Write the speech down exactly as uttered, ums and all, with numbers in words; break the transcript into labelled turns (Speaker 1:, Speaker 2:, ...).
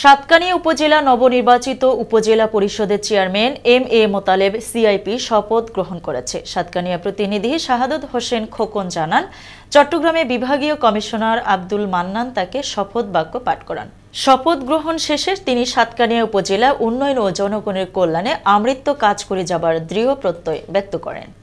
Speaker 1: সাতকানিয়া উপজেলা নবনির্বাচিত উপজেলা পরিষদের chairman M A Motaleb CIP শপথ গ্রহণ করেছে। সাতকানিয়া প্রতিনিধি শাহাদত হোসেন খোকন জানান, চট্টগ্রামে বিভাগীয় কমিশনার আব্দুল মান্নান তাকে শপথ বাক্য পাঠ করান। শপথ গ্রহণ শেষে তিনি সাতকানিয়া উপজেলা উন্নয়ন ও জনগণের কল্যাণে আমৃত্যু কাজ করে যাবার দৃঢ় প্রত্যয় ব্যক্ত করেন।